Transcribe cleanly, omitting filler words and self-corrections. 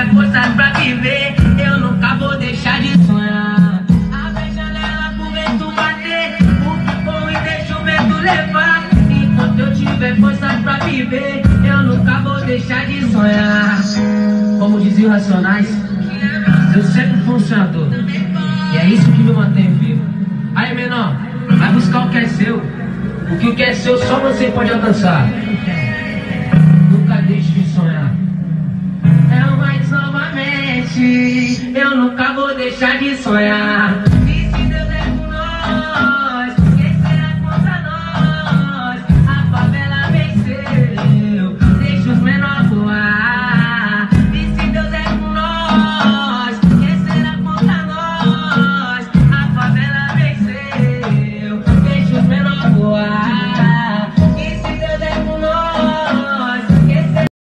forças pra viver, eu nunca vou deixar de sonhar. Abre a janela pro vento bater, o que for e deixa o vento levar. Enquanto eu tiver forças pra viver, eu nunca vou deixar de sonhar. Como diziam Racionais, eu sempre fui um sonhador, e é isso que me mantém vivo. Aí, menor, vai buscar o que é seu. O que é seu só você pode alcançar. Nunca deixe de sonhar. É o mais novamente, eu nunca vou deixar de sonhar.